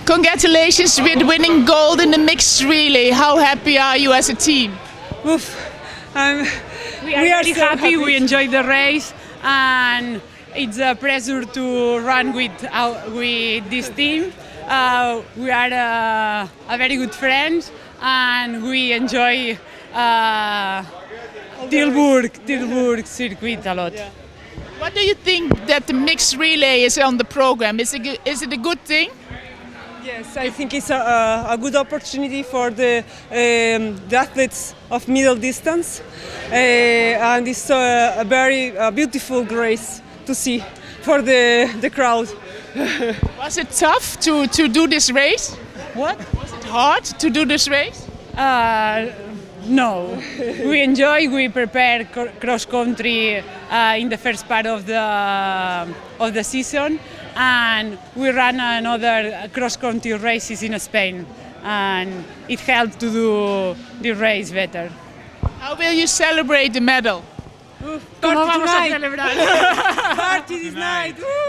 Congratulations with winning gold in the mixed relay. How happy are you as a team? Oof. We are really so happy. We enjoyed the race, and it's a pleasure to run with this team. We are a very good friends, and we enjoy Tilburg circuit a lot. Yeah. What do you think that the mixed relay is on the program? Is it a good thing? Yes, I think it's a good opportunity for the athletes of middle distance, and it's a very beautiful race to see for the crowd. Was it tough to do this race? What? Was it hard to do this race? No, we enjoy. We prepare cross country in the first part of the season, and we ran another cross country races in Spain, and it helped to do the race better. How will you celebrate the medal? ¿Cómo vamos a celebrar? Party this night!